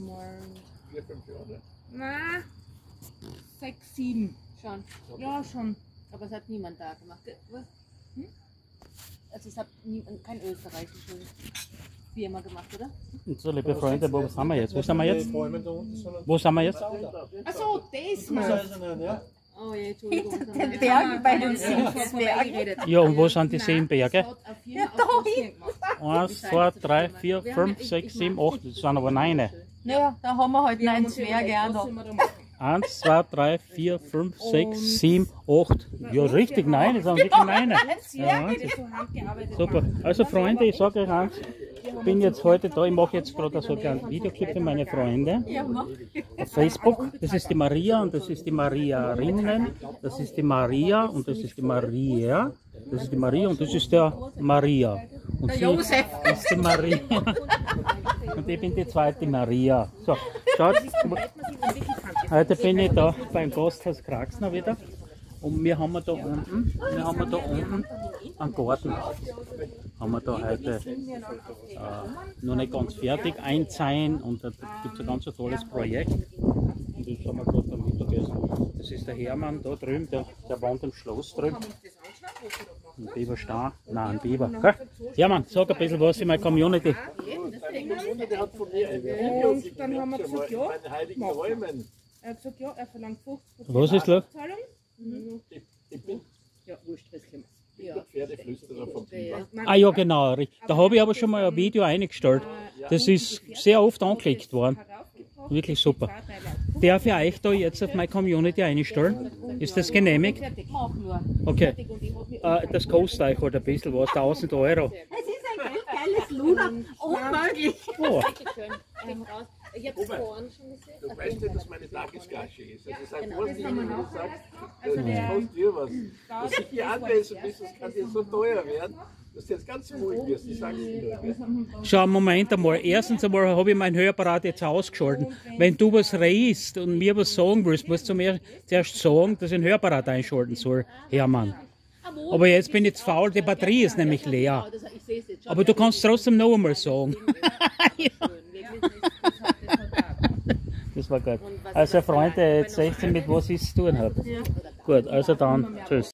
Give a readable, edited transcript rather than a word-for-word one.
mal 4, 5 Jahre. na 6, 7 schon. Ja, schon. Aber es hat niemand da gemacht. Was? Hm? Also es hat kein österreichische Firma gemacht, oder? So, liebe Freunde, wo sind wir jetzt? Wo sind wir jetzt? Wo sind wir jetzt? Achso, das mal. Oh je, Entschuldigung. Den Berg bei den Siemensbergen. Ja, und wo sind die 7 Berge? Ja, da hinten. 1, 2, 3, 4, 5, 6, 7, 8. Das sind aber 9. Naja, da haben wir halt einen Zwerg auch noch. 1, 2, 3, 4, 5, 6, 7, 8. Ja, richtig, 9. Das sind wirklich 9. Ja, Wahnsinn. Super. Also Freunde, ich sage euch eins, ich bin jetzt heute da, ich mache jetzt gerade so einen Videoclip für meine Freunde auf Facebook. Das ist die Maria und das ist die Mariarinnen, das ist die Maria und das ist die Maria, das ist die Maria und das ist der Maria. Und sie ist die Maria und ich bin die zweite Maria. So, schaut, heute bin ich da beim Gasthaus Kraxner wieder. Und wir haben da unten einen Garten. Haben wir da heute noch nicht ganz fertig einzahlen und da gibt es ein ganz tolles Projekt. Und das haben wir gerade am Mittagessen. Das ist der Hermann da drüben, der wohnt im Schloss drüben. Ein Biberstein, nein, ein Biber. Gell? Hermann, sag ein bisschen was in meiner Community. Und dann haben wir gesagt, ja, er hat gesagt, ja, er verlangt 50% Was ist los? Zahlung. Ich bin Ja, wurscht, das können wir. der Pferdeflüsterer vom Biber. Ah ja, genau. Da habe ich aber schon mal ein Video eingestellt. Das ist sehr oft angeklickt worden. Wirklich super. Darf ich euch da jetzt auf meine Community einstellen? Ist das genehmigt? Okay. Das kostet euch halt ein bisschen was, 1000 Euro. Es ist ein geiles Luna, unmöglich. Oh. Ich habe es vorhin schon gesehen. Du weißt ja, dass meine Tagesgage ist. Also sag Genau, vorsichtig, wenn du sagst, das der- kostet dir was. Dass ich hier anwesend bist, das kann dir so teuer werden, dass du jetzt ganz ruhig wirst. Ich sag's dir. Gell? Schau, Moment einmal. Erstens einmal habe ich meinen Hörapparat jetzt ausgeschaltet. Wenn du was redest und mir was sagen willst, musst du mir zuerst sagen, dass ich den Hörapparat einschalten soll, Hermann. Aber jetzt bin ich zu faul, die Batterie ist nämlich leer. Ich sehe es jetzt schon. Aber du kannst trotzdem noch einmal sagen. Das war gut. Also Freunde, jetzt seht ihr, mit was ich es zu tun habe. Gut, also dann, tschüss.